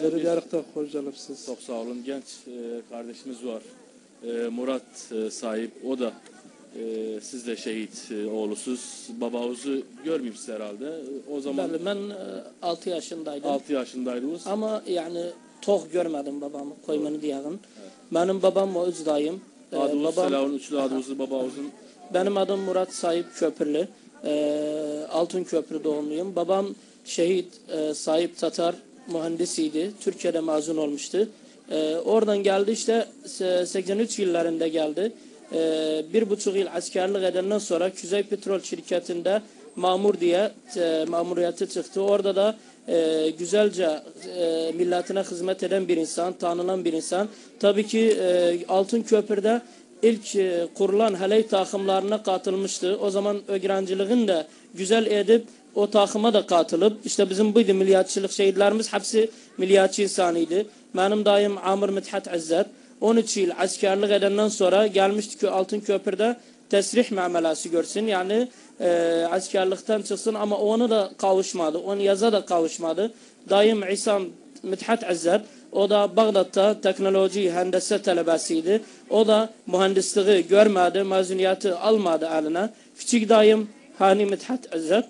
Sizleri diyarıkta hoş geldiniz. Çok sağ olun. Genç kardeşimiz var. Murat sahip. O da siz de şehit oğlusuz. Babanızı görmeyeyim siz herhalde. O zaman Ben 6 yaşındaydım. 6 yaşındaydınız. Ama yani toh görmedim babamı koymanı diyeyim. Evet. Benim babam o üzdayım. Adınız Selav'ın üçlü adınızı babanızın. Benim adım Murat Sahip Köprülü. Altın Köprü doğumluyum. Babam şehit Sahip Tatar mühendisiydi. Türkiye'de mezun olmuştu. Oradan geldi işte 83 yıllarında geldi. 1,5 yıl askerlik edenden sonra Kuzey Petrol Şirketi'nde mamur diye mamuriyeti çıktı. Orada da güzelce milletine hizmet eden bir insan, tanınan bir insan. Tabii ki Altın Köprü'de ilk kurulan haley takımlarına katılmıştı. O zaman öğrenciliğin de güzel edip o takıma da katılıp işte bizim buydu milliyetçilik şehitlerimiz hepsi milliyetçi insanıydı. Benim dayım Amir Mithat İzzet 13 yıl askerlik edenden sonra gelmişti ki Altın Köprü'de tesrih muamelası görsün. Yani askerlikten çıksın ama onu da kavuşmadı. Onu yaza da kavuşmadı. Dayım İsam Mithat İzzet o da Bağdat'ta teknoloji, hendese talebesiydi. O da mühendisliği görmedi, mezuniyeti almadı eline. Küçük dayım Hani Mithat İzzet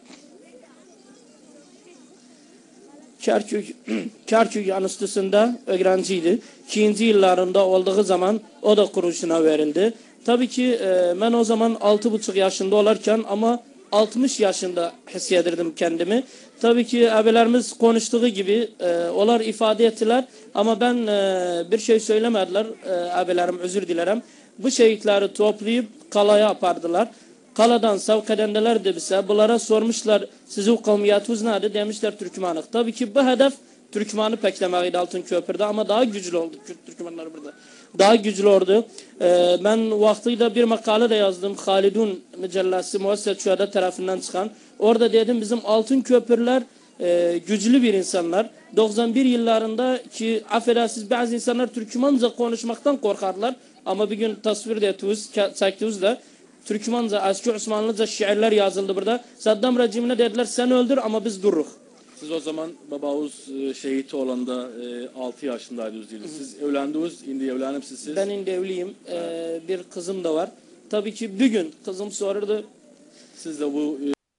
Kerkük Enstitüsü'nde öğrenciydi. 2. yıllarında olduğu zaman o da kuruluşuna verildi. Tabii ki ben o zaman 6,5 yaşında olarken ama 60 yaşında hissedirdim kendimi. Tabii ki abilerimiz konuştuğu gibi onlar ifade ettiler ama ben bir şey söylemediler. Abilerim özür dilerim. Bu şehitleri toplayıp kalaya yapardılar. Kaladan sevk edenler de bize bunlara sormuşlar sizin kavmiyetiniz nedir demişler Türkmenlik. Tabii ki bu hedef Türkmen'i peklemeydi Altın Köprü'de ama daha güçlü oldu Türkmenler burada. Daha güçlü oldu. Ben vaktiyle bir makale de yazdım. Halidun Mücellesi Muasset Şuhada tarafından çıkan. Orada dedim bizim Altın Köprüler güçlü bir insanlar. 91 yıllarında ki affedersiniz bazı insanlar Türkmence konuşmaktan korkarlar. Ama bir gün tasvir ediyoruz, çekiyoruz da Türkmence, eski Osmanlıca şiirler yazıldı burada. Saddam rejimine dediler sen öldür ama biz dururuz. Siz o zaman babanız şehit olanda 6 yaşındaydınız değil. Siz evlendiniz, şimdi evlenmişsiniz. Ben şimdi evliyim. Bir kızım da var. Tabii ki bir gün kızım sorurdu. Siz de bu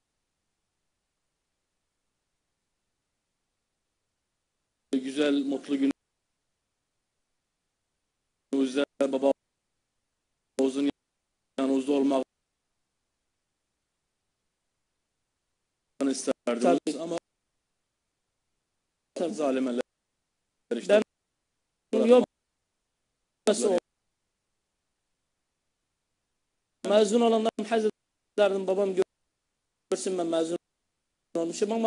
güzel, mutlu gününüzde babanızın yanınızda olmak isterdiniz. Tabii. Ama zalimeler işte. Ben yok. Mezun olanlardan haz ederdim. Babam görsün ben mezun olmuşum ama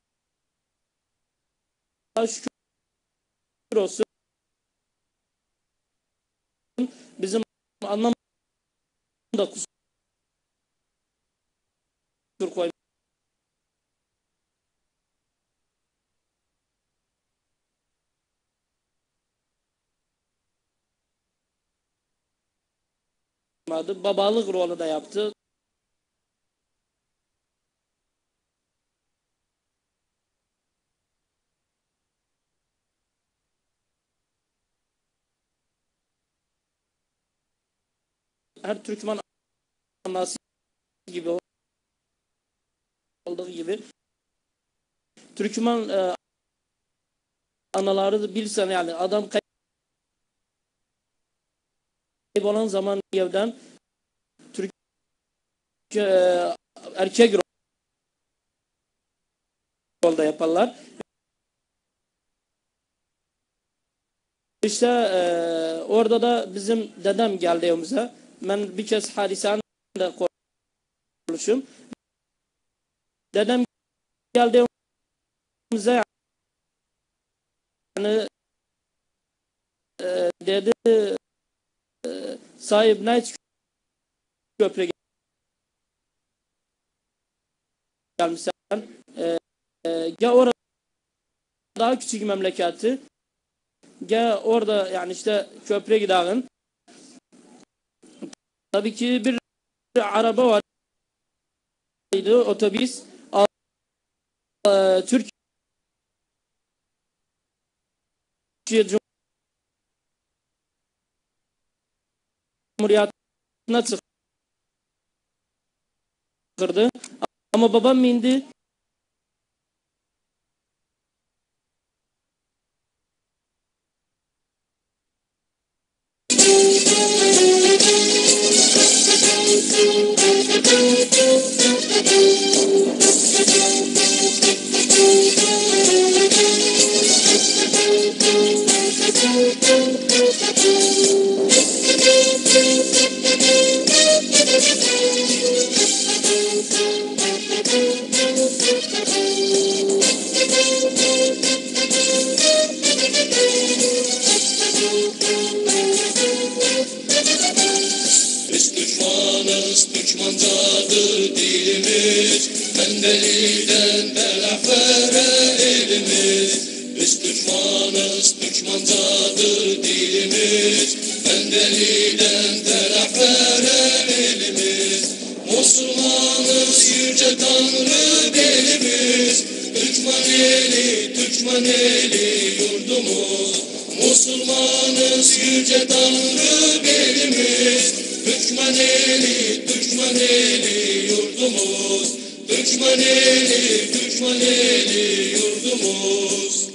Allah'a şükür olsun. Bizim anlamda kusur koymadı. Babalık rolü de yaptı. Her Türkmen anası gibi olduğu gibi Türkmen anaları da bilsen yani adam kaybolan zaman evden Türk erkek rolda yaparlar. İşte orada da bizim dedem geldi evimize. Ben bir kez hadiseyle konuşum. Dedem geldi evimize yani dedi sahip Night Köprü gelmişsen ya orada daha küçük memleketi ya orada yani işte köprüye gidelim. Tabii ki bir araba vardı otobüs Türk Cumhuriyeti'ne çıkırdı. Ama babam indi. Biz düşmanız, düşmancadır dilimiz, Mendeliden belafere elimiz. Biz düşmanız, düşmancadır dilimiz, Mendeliden belafere elimiz. Müslümanız, yüce Tanrı belimiz, Türkmen eli yurdumuz. Müslümanız, yüce Tanrı belimiz, Türkmen eli yurdumuz. Türkmen eli yurdumuz.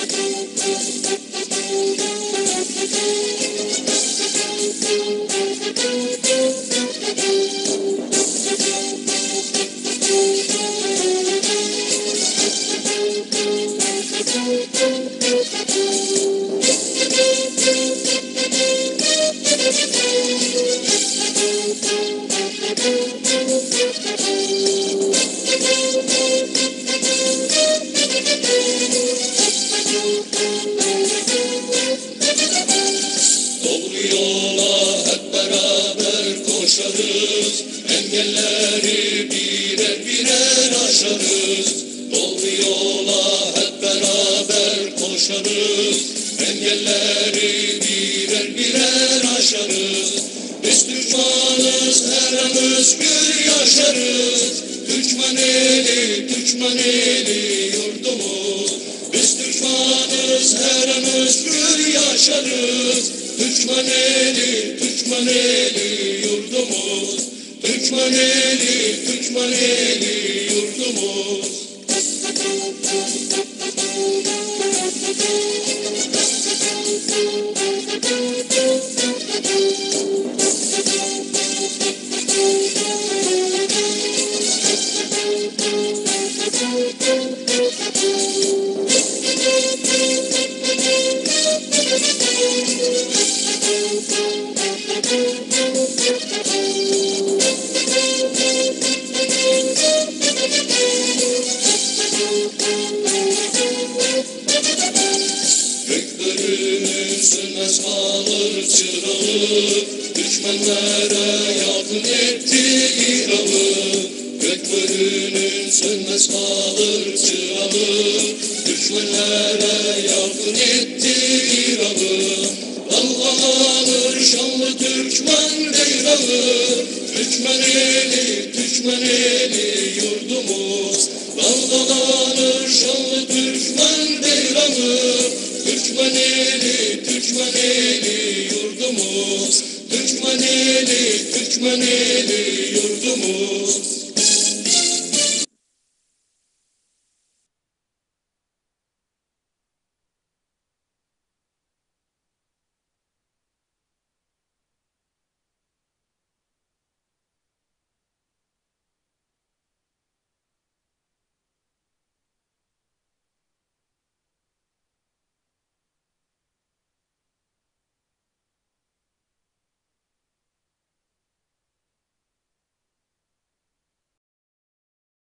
Doğru yola hep beraber koşarız, engelleri birer birer aşarız. Doğru yola hep beraber koşarız, engelleri birer birer aşarız. Biz Türkmanız, her an özgür yaşarız, Türkmen eli yurdumuz. Biz Türkmanız, her an özgür yaşarız, Türkmen eli yurdumuz. Türkmen eli yurdumuz. Gökbörünün sönmez kalır çırağı, düşmanlara yardım etti İran'ı. Gökbörünün sönmez kalır çırağı, düşmanlara yardım etti İran'ı. Dalgalanır şanlı Türkmen beyrağı, Türkmen eli yurdumuz. Dalgalanır şanlı Türkmen beyrağı, Türkmen eli yurdumuz. Türkmen eli